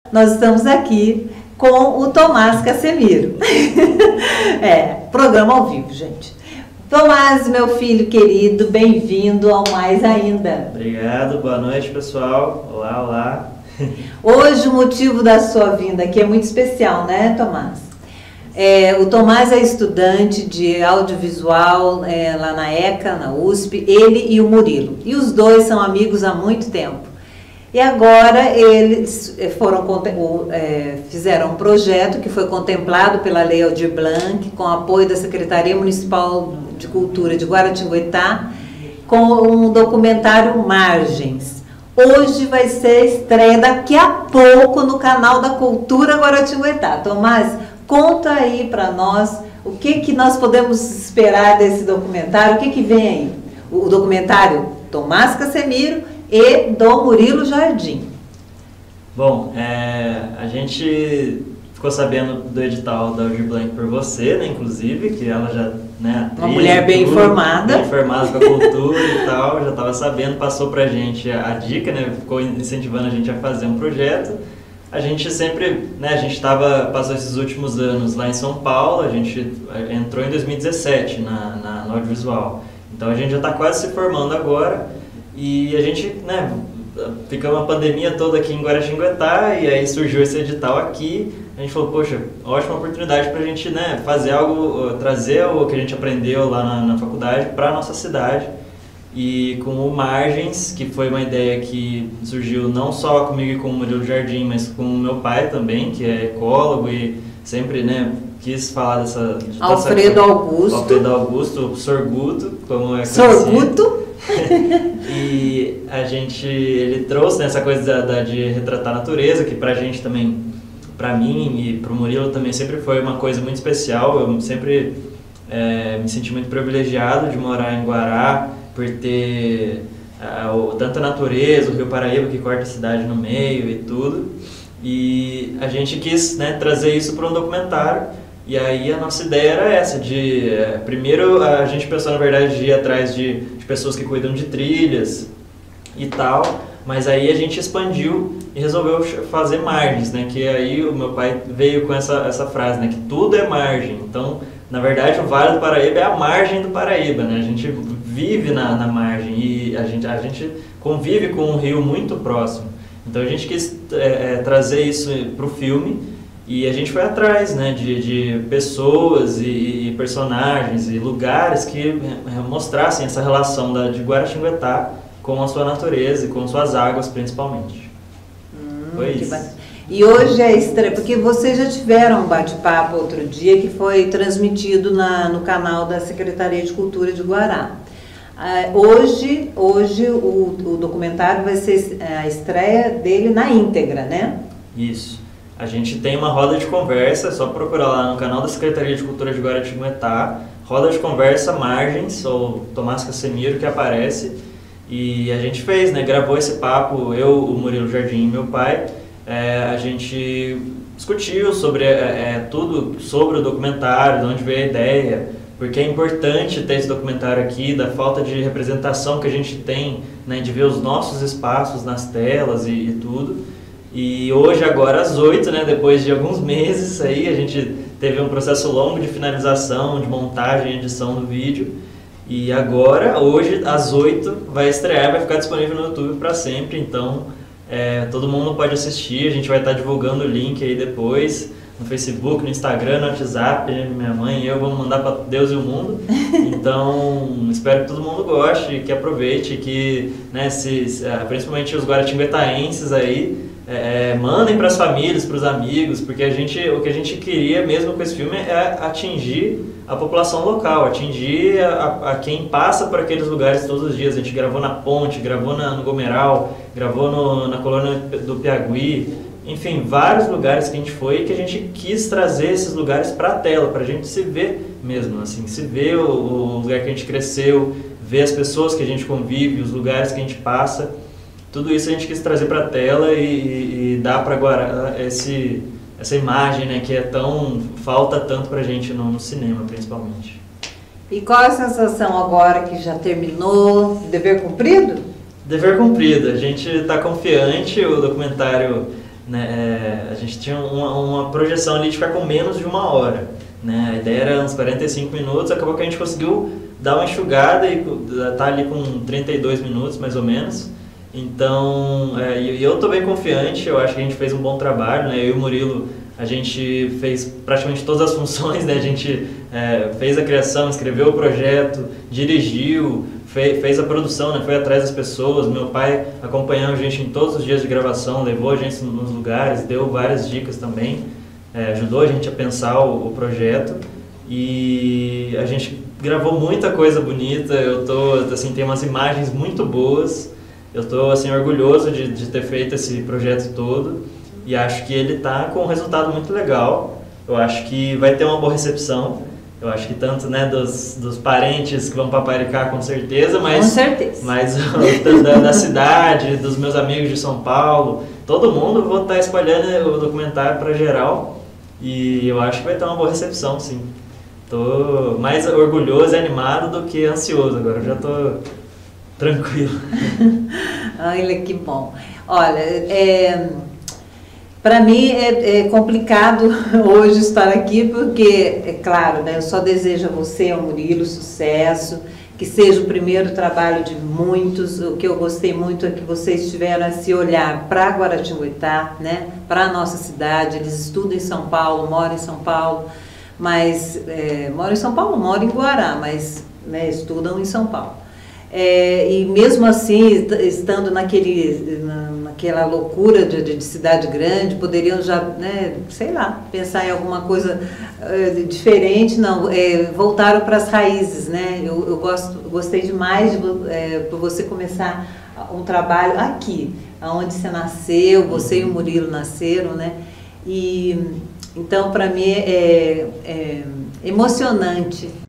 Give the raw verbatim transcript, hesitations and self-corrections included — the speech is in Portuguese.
Nós estamos aqui com o Tomás Casemiro. É, programa ao vivo, gente. Tomás, meu filho querido, bem-vindo ao Mais Ainda. Obrigado, boa noite, pessoal. Olá, olá. Hoje o motivo da sua vinda aqui é muito especial, né, Tomás? É, o Tomás é estudante de audiovisual é, lá na ECA, na U S P, ele e o Murilo. E os dois são amigos há muito tempo. E agora eles foram, é, fizeram um projeto que foi contemplado pela Lei Aldir Blanc, com apoio da Secretaria Municipal de Cultura de Guaratinguetá, com um documentário Margens. Hoje vai ser a estreia daqui a pouco no canal da Cultura Guaratinguetá. Tomás, conta aí para nós o que, que nós podemos esperar desse documentário, o que, que vem aí? O documentário Tomás Casemiro e do Murilo Jardim. Bom, é, a gente ficou sabendo do edital da Aldir Blanc por você, né, inclusive, que ela já, né, atriz, uma mulher bem tudo, informada. Bem informada com a cultura e tal, já estava sabendo, passou pra gente a, a dica, né, ficou incentivando a gente a fazer um projeto. A gente sempre, né, a gente tava, passou esses últimos anos lá em São Paulo, a gente entrou em dois mil e dezessete na, na, no audiovisual, então a gente já está quase se formando agora. E a gente, né, ficou uma pandemia toda aqui em Guaratinguetá e aí surgiu esse edital aqui. A gente falou, poxa, ótima oportunidade para a gente, né, fazer algo, trazer o que a gente aprendeu lá na, na faculdade para a nossa cidade. E com o Margens, que foi uma ideia que surgiu não só comigo e com o Murilo Jardim, mas com o meu pai também, que é ecólogo e sempre, né, quis falar dessa... De Alfredo essa, Augusto. Alfredo Augusto, Sorguto, como é conhecido. Sorguto. E a gente, ele trouxe, né, essa coisa da, da, de retratar a natureza, que pra gente também, pra mim e pro Murilo também sempre foi uma coisa muito especial. Eu sempre é, me senti muito privilegiado de morar em Guará, por ter é, o, tanta natureza, o Rio Paraíba que corta a cidade no meio e tudo. E a gente quis, né, trazer isso para um documentário. E aí a nossa ideia era essa, de... É, primeiro a gente pensou, na verdade, de ir atrás de, de pessoas que cuidam de trilhas e tal, mas aí a gente expandiu e resolveu fazer margens, né? Que aí o meu pai veio com essa, essa frase, né? Que tudo é margem. Então, na verdade, o Vale do Paraíba é a margem do Paraíba, né? A gente vive na, na margem e a gente, a gente convive com um rio muito próximo. Então a gente quis é, é, trazer isso para o filme. E a gente foi atrás, né, de, de pessoas e, e personagens e lugares que mostrassem essa relação da, de Guaratinguetá com a sua natureza e com suas águas, principalmente. Hum, foi isso. E hoje é estreia, porque vocês já tiveram um bate-papo outro dia que foi transmitido na, no canal da Secretaria de Cultura de Guará. Uh, hoje hoje o, o documentário vai ser a estreia dele na íntegra, né? Isso. A gente tem uma roda de conversa, é só procurar lá no canal da Secretaria de Cultura de Guaratinguetá, roda de conversa Margens, ou Tomás Casemiro, que aparece, e a gente fez, né, gravou esse papo, eu, o Murilo Jardim e meu pai, é, a gente discutiu sobre é, é, tudo sobre o documentário, de onde veio a ideia, porque é importante ter esse documentário aqui, da falta de representação que a gente tem, né, de ver os nossos espaços nas telas e, e tudo. E hoje, agora às oito, né, depois de alguns meses, aí, a gente teve um processo longo de finalização, de montagem e edição do vídeo. E agora, hoje, às oito, vai estrear, vai ficar disponível no YouTube para sempre. Então, é, todo mundo pode assistir, a gente vai estar divulgando o link aí depois, no Facebook, no Instagram, no WhatsApp. Minha mãe e eu vamos mandar para Deus e o mundo. Então, espero que todo mundo goste, que aproveite, que, né, se, principalmente os guaratinguetaenses aí, É, mandem para as famílias, para os amigos, porque a gente, o que a gente queria mesmo com esse filme é atingir a população local, atingir a, a quem passa por aqueles lugares todos os dias. A gente gravou na Ponte, gravou na, no Gomeral, gravou no, na colônia do Piagui, enfim, vários lugares que a gente foi e que a gente quis trazer esses lugares para a tela, para a gente se ver mesmo, assim, se ver o, o lugar que a gente cresceu, ver as pessoas que a gente convive, os lugares que a gente passa. Tudo isso a gente quis trazer para a tela e, e, e dar para Guará esse, essa imagem, né, que é tão, falta tanto para a gente no, no cinema, principalmente. E qual a sensação agora que já terminou? Dever cumprido? Dever cumprido. A gente está confiante, o documentário né, é, a gente tinha uma, uma projeção ali de ficar com menos de uma hora. Né? A ideia era uns quarenta e cinco minutos, acabou que a gente conseguiu dar uma enxugada e tá ali com trinta e dois minutos mais ou menos. Então, é, e eu estou bem confiante, eu acho que a gente fez um bom trabalho, né? Eu e o Murilo, a gente fez praticamente todas as funções, né? A gente é, fez a criação, escreveu o projeto, dirigiu, fez, fez a produção, né? Foi atrás das pessoas. Meu pai acompanhou a gente em todos os dias de gravação, levou a gente nos lugares, deu várias dicas também, é, ajudou a gente a pensar o, o projeto e a gente gravou muita coisa bonita. Eu tô, assim, tem umas imagens muito boas. Eu estou assim, orgulhoso de, de ter feito esse projeto todo e acho que ele está com um resultado muito legal. Eu acho que vai ter uma boa recepção. Eu acho que tanto, né, dos, dos parentes que vão paparicar com certeza, mas, com certeza. mas da, da cidade, dos meus amigos de São Paulo, todo mundo, vou estar espalhando o documentário para geral e eu acho que vai ter uma boa recepção, sim. Estou mais orgulhoso e animado do que ansioso agora, eu já estou tranquilo. Olha que bom. Olha, é, para mim é, é complicado hoje estar aqui porque, é claro, né, eu só desejo a você, ao Murilo, sucesso, que seja o primeiro trabalho de muitos. O que eu gostei muito é que vocês tiveram esse olhar para Guaratinguetá, né, para a nossa cidade. Eles estudam em São Paulo, moram em São Paulo, mas é, moram em São Paulo, moram em Guará, mas né, estudam em São Paulo. É, e mesmo assim, estando naquele, na, naquela loucura de, de cidade grande, poderiam já, né, sei lá, pensar em alguma coisa uh, diferente. Não, é, voltaram para as raízes, né? Eu, eu gosto, gostei demais de é, por você começar um trabalho aqui, onde você nasceu, você e o Murilo nasceram, né? E então, para mim, é, é emocionante